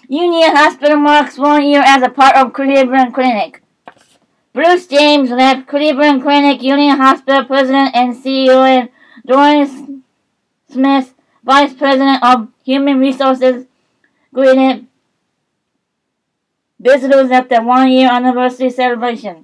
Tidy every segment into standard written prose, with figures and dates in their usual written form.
Union Hospital marks 1 year as a part of Cleveland Clinic. Bruce James left Cleveland Clinic Union Hospital President and CEO, and Doris Smith, Vice President of Human Resources, greeted visitors at the 1 year anniversary celebration.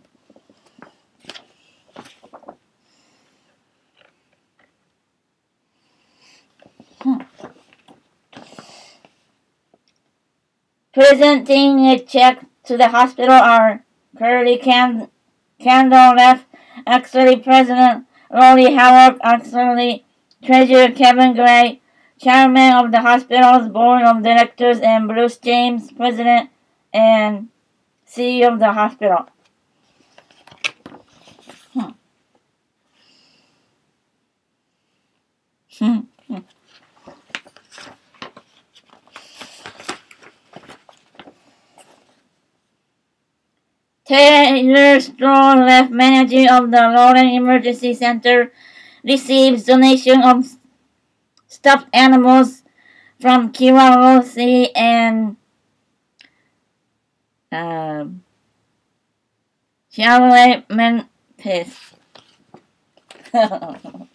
Presenting a check to the hospital are Curly Candle left auxiliary president, Lori Howard auxiliary treasurer, Kevin Gray chairman of the hospital's board of directors, and Bruce James president and CEO of the hospital. Taylor Straw left manager of the Lawrence Emergency Center, receives donation of stuffed animals from Kira Rossi and Charlotte Memphis.